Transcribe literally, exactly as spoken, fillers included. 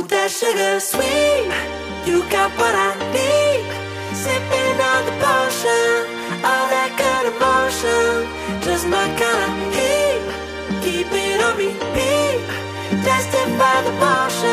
that sugar sweet. You got what I need. Sipping on the potion, all that good emotion, just my kind of heat. Keep it on repeat, testify the motion.